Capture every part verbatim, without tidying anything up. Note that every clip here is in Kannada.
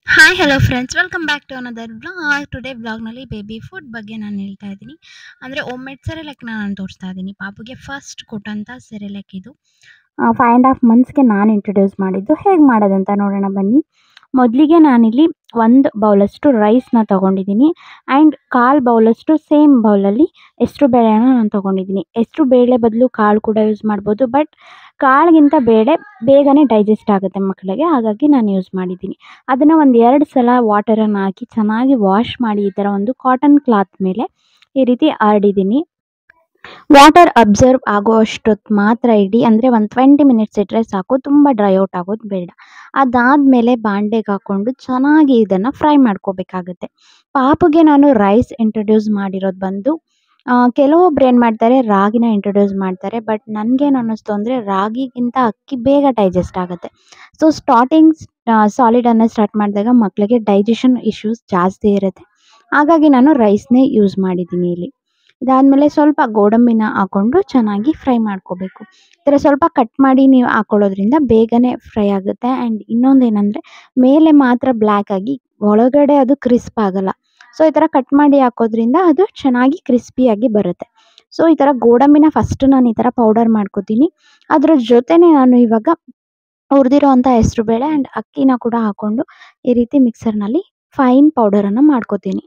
Hi hello friends welcome back to another blog. Today ಬ್ಲಾಗ್ನಲ್ಲಿ ಬೇಬಿ ಫುಡ್ ಬಗ್ಗೆ ನಾನು ಹೇಳ್ತಾ ಇದ್ದೀನಿ. ಅಂದರೆ ಓಮ್ ಮೇಡ್ ಸೆರೆಲೆಕ್ನ ನಾನು ತೋರಿಸ್ತಾ ಇದ್ದೀನಿ. ಪಾಪುಗೆ ಫಸ್ಟ್ ಕೊಟ್ಟಂಥ ಸೆರೆಲೆಕ್ ಇದು. ಫೈವ್ ಆ್ಯಂಡ್ ಹಾಫ್ ಮಂತ್ಸ್ಗೆ ನಾನು ಇಂಟ್ರೊಡ್ಯೂಸ್ ಮಾಡಿದ್ದು. ಹೇಗೆ ಮಾಡೋದಂತ ನೋಡೋಣ ಬನ್ನಿ. ಮೊದಲಿಗೆ ನಾನಿಲ್ಲಿ ಒಂದು ಬೌಲಷ್ಟು ರೈಸ್ನ ತೊಗೊಂಡಿದ್ದೀನಿ ಆ್ಯಂಡ್ ಕಾಲು ಬೌಲಷ್ಟು ಸೇಮ್ ಬೌಲಲ್ಲಿ ಹೆಸ್ರು ಬೇಳೆನ ನಾನು ತೊಗೊಂಡಿದ್ದೀನಿ. ಹೆಸ್ರು ಬೇಳೆ ಬದಲು ಕಾಳು ಕೂಡ ಯೂಸ್ ಮಾಡ್ಬೋದು, ಬಟ್ ಕಾಳಿಗಿಂತ ಬೇಳೆ ಬೇಗನೆ ಡೈಜೆಸ್ಟ್ ಆಗುತ್ತೆ ಮಕ್ಕಳಿಗೆ, ಹಾಗಾಗಿ ನಾನು ಯೂಸ್ ಮಾಡಿದ್ದೀನಿ. ಅದನ್ನು ಒಂದು ಎರಡು ಸಲ ವಾಟರನ್ನು ಹಾಕಿ ಚೆನ್ನಾಗಿ ವಾಶ್ ಮಾಡಿ ಈ ಥರ ಒಂದು ಕಾಟನ್ ಕ್ಲಾತ್ ಮೇಲೆ ಈ ರೀತಿ ಹರಡಿದ್ದೀನಿ. ವಾಟರ್ ಅಬ್ಸರ್ವ್ ಆಗೋ ಅಷ್ಟೊತ್ತು ಮಾತ್ರ ಇಡಿ, ಅಂದರೆ ಒಂದು ಟ್ವೆಂಟಿ ಮಿನಿಟ್ಸ್ ಇಟ್ಟರೆ ಸಾಕು, ತುಂಬ ಡ್ರೈ ಔಟ್ ಆಗೋದು ಬೇಡ. ಅದಾದಮೇಲೆ ಬಾಣಲೆಗೆ ಹಾಕ್ಕೊಂಡು ಚೆನ್ನಾಗಿ ಇದನ್ನು ಫ್ರೈ ಮಾಡ್ಕೋಬೇಕಾಗುತ್ತೆ. ಪಾಪುಗೆ ನಾನು ರೈಸ್ ಇಂಟ್ರೊಡ್ಯೂಸ್ ಮಾಡಿರೋದು ಬಂದು ಕೆಲವೊಬ್ರು ಏನು ಮಾಡ್ತಾರೆ ರಾಗಿನ ಇಂಟ್ರೊಡ್ಯೂಸ್ ಮಾಡ್ತಾರೆ, ಬಟ್ ನನಗೇನು ಅನ್ನಿಸ್ತು ಅಂದರೆ ರಾಗಿಗಿಂತ ಅಕ್ಕಿ ಬೇಗ ಡೈಜೆಸ್ಟ್ ಆಗುತ್ತೆ. ಸೊ ಸ್ಟಾರ್ಟಿಂಗ್ ಸಾಲಿಡನ್ನು ಸ್ಟಾರ್ಟ್ ಮಾಡಿದಾಗ ಮಕ್ಕಳಿಗೆ ಡೈಜೆಷನ್ ಇಶ್ಯೂಸ್ ಜಾಸ್ತಿ ಇರುತ್ತೆ, ಹಾಗಾಗಿ ನಾನು ರೈಸ್ನೇ ಯೂಸ್ ಮಾಡಿದ್ದೀನಿ ಇಲ್ಲಿ. ಇದಾದಮೇಲೆ ಸ್ವಲ್ಪ ಗೋಡಂಬಿನ ಹಾಕ್ಕೊಂಡು ಚೆನ್ನಾಗಿ ಫ್ರೈ ಮಾಡ್ಕೋಬೇಕು. ಈ ಥರ ಸ್ವಲ್ಪ ಕಟ್ ಮಾಡಿ ನೀವು ಹಾಕ್ಕೊಳ್ಳೋದ್ರಿಂದ ಬೇಗನೆ ಫ್ರೈ ಆಗುತ್ತೆ. ಆ್ಯಂಡ್ ಇನ್ನೊಂದೇನೆಂದರೆ ಮೇಲೆ ಮಾತ್ರ ಬ್ಲ್ಯಾಕ್ ಆಗಿ ಒಳಗಡೆ ಅದು ಕ್ರಿಸ್ಪ್ ಆಗೋಲ್ಲ. ಸೊ ಈ ಥರ ಕಟ್ ಮಾಡಿ ಹಾಕೋದ್ರಿಂದ ಅದು ಚೆನ್ನಾಗಿ ಕ್ರಿಸ್ಪಿಯಾಗಿ ಬರುತ್ತೆ. ಸೊ ಈ ಥರ ಗೋಡಂಬಿನ ಫಸ್ಟ್ ನಾನು ಈ ಥರ ಪೌಡರ್ ಮಾಡ್ಕೋತೀನಿ. ಅದರ ಜೊತೆನೇ ನಾನು ಇವಾಗ ಹುರಿದಿರೋ ಅಂಥ ಹೆಸರುಬೇಳೆ ಆ್ಯಂಡ್ ಅಕ್ಕಿನ ಕೂಡ ಹಾಕ್ಕೊಂಡು ಈ ರೀತಿ ಮಿಕ್ಸರ್ನಲ್ಲಿ ಫೈನ್ ಪೌಡರನ್ನು ಮಾಡ್ಕೋತೀನಿ.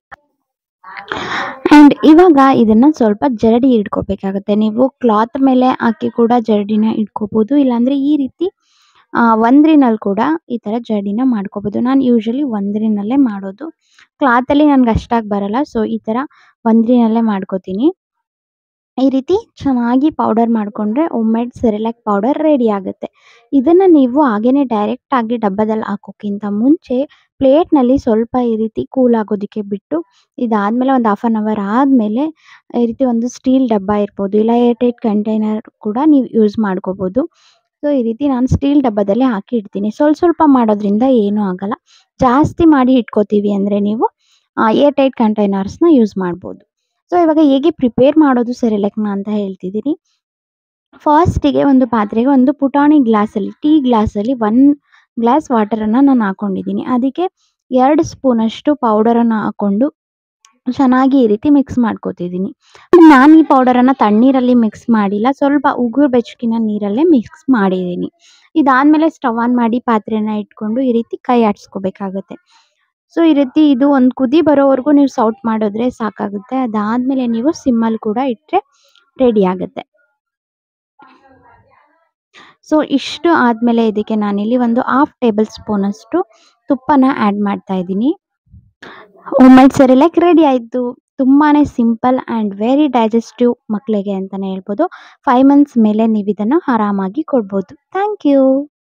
ಆ್ಯಂಡ್ ಇವಾಗ ಇದನ್ನು ಸ್ವಲ್ಪ ಜರಡಿ ಇಟ್ಕೋಬೇಕಾಗುತ್ತೆ. ನೀವು ಕ್ಲಾತ್ ಮೇಲೆ ಹಾಕಿ ಕೂಡ ಜರಡಿನ ಇಟ್ಕೋಬೋದು, ಇಲ್ಲಾಂದರೆ ಈ ರೀತಿ ಒಂದ್ರಿನಲ್ಲಿ ಕೂಡ ಈ ಥರ ಜರಡಿನ ಮಾಡ್ಕೋಬೋದು. ನಾನು ಯೂಶ್ವಲಿ ಒಂದ್ರಿನಲ್ಲೇ ಮಾಡೋದು, ಕ್ಲಾತಲ್ಲಿ ನನಗೆ ಅಷ್ಟಾಗಿ ಬರಲ್ಲ. ಸೊ ಈ ಥರ ಒಂದ್ರಿನಲ್ಲೇ ಮಾಡ್ಕೋತೀನಿ. ಈ ರೀತಿ ಚೆನ್ನಾಗಿ ಪೌಡರ್ ಮಾಡಿಕೊಂಡ್ರೆ home made Cerelac powder ready ಆಗುತ್ತೆ. ಇದನ್ನು ನೀವು ಹಾಗೇ ಡೈರೆಕ್ಟಾಗಿ ಡಬ್ಬದಲ್ಲಿ ಹಾಕೋಕ್ಕಿಂತ ಮುಂಚೆ ಪ್ಲೇಟ್ನಲ್ಲಿ ಸ್ವಲ್ಪ ಈ ರೀತಿ ಕೂಲ್ ಆಗೋದಕ್ಕೆ ಬಿಟ್ಟು, ಇದಾದಮೇಲೆ ಒಂದು ಹಾಫ್ ಆನ್ ಅವರ್ ಆದಮೇಲೆ ಈ ರೀತಿ ಒಂದು ಸ್ಟೀಲ್ ಡಬ್ಬ ಇರ್ಬೋದು, ಇಲ್ಲ ಏರ್ಟೈಟ್ ಕಂಟೈನರ್ ಕೂಡ ನೀವು ಯೂಸ್ ಮಾಡ್ಕೋಬೋದು. ಸೊ ಈ ರೀತಿ ನಾನು ಸ್ಟೀಲ್ ಡಬ್ಬದಲ್ಲಿ ಹಾಕಿ ಇಡ್ತೀನಿ. ಸ್ವಲ್ಪ ಸ್ವಲ್ಪ ಮಾಡೋದ್ರಿಂದ ಏನೂ ಆಗೋಲ್ಲ. ಜಾಸ್ತಿ ಮಾಡಿ ಇಟ್ಕೋತೀವಿ ಅಂದರೆ ನೀವು ಏರ್ಟೈಟ್ ಕಂಟೈನರ್ಸ್ನ ಯೂಸ್ ಮಾಡ್ಬೋದು. ಸೊ ಇವಾಗ ಹೇಗೆ ಪ್ರಿಪೇರ್ ಮಾಡೋದು ಸೆರೆಲೆಕ್ನ ಅಂತ ಹೇಳ್ತಿದ್ದೀನಿ. ಫಸ್ಟಿಗೆ ಒಂದು ಪಾತ್ರೆಗೆ ಒಂದು ಪುಟಾಣಿ ಗ್ಲಾಸಲ್ಲಿ ಟೀ ಗ್ಲಾಸಲ್ಲಿ ಒನ್ ಗ್ಲಾಸ್ ವಾಟರನ್ನು ನಾನು ಹಾಕ್ಕೊಂಡಿದ್ದೀನಿ. ಅದಕ್ಕೆ ಎರಡು ಸ್ಪೂನಷ್ಟು ಪೌಡರನ್ನು ಹಾಕ್ಕೊಂಡು ಚೆನ್ನಾಗಿ ಈ ರೀತಿ ಮಿಕ್ಸ್ ಮಾಡ್ಕೋತಿದ್ದೀನಿ. ನಾನು ಈ ಪೌಡರನ್ನು ತಣ್ಣೀರಲ್ಲಿ ಮಿಕ್ಸ್ ಮಾಡಿಲ್ಲ, ಸ್ವಲ್ಪ ಉಗುರು ಬೆಚ್ಚಗಿನ ನೀರಲ್ಲೇ ಮಿಕ್ಸ್ ಮಾಡಿದ್ದೀನಿ. ಇದಾದಮೇಲೆ ಸ್ಟವ್ ಆನ್ ಮಾಡಿ ಪಾತ್ರೆನ ಇಟ್ಕೊಂಡು ಈ ರೀತಿ ಕೈ ಆಡಿಸ್ಕೋಬೇಕಾಗುತ್ತೆ. ಸೊ ಈ ರೀತಿ ಇದು ಒಂದು ಕುದಿ ಬರೋವರೆಗೂ ನೀವು ಸೌಟ್ ಮಾಡಿದ್ರೆ ಸಾಕಾಗುತ್ತೆ. ಅದಾದಮೇಲೆ ನೀವು ಸಿಮ್ಮಲ್ಲಿ ಕೂಡ ಇಟ್ಟರೆ ರೆಡಿ ಆಗುತ್ತೆ. ಸೊ ಇಷ್ಟು ಆದಮೇಲೆ ಇದಕ್ಕೆ ನಾನಿಲ್ಲಿ ಒಂದು ಹಾಫ್ ಟೇಬಲ್ ಸ್ಪೂನಷ್ಟು ತುಪ್ಪನ ಆ್ಯಡ್ ಮಾಡ್ತಾ ಇದ್ದೀನಿ. ಓಮ್ ಮೇಡ್ ಸೆರೆಲಾಕ್ ರೆಡಿ ಆಯಿತು. ತುಂಬಾ ಸಿಂಪಲ್ ಆ್ಯಂಡ್ ವೆರಿ ಡೈಜೆಸ್ಟಿವ್ ಮಕ್ಕಳಿಗೆ ಅಂತಲೇ ಹೇಳ್ಬೋದು. ಫೈವ್ ಮಂತ್ಸ್ ಮೇಲೆ ನೀವು ಇದನ್ನು ಆರಾಮಾಗಿ ಕೊಡ್ಬೋದು. Thank you.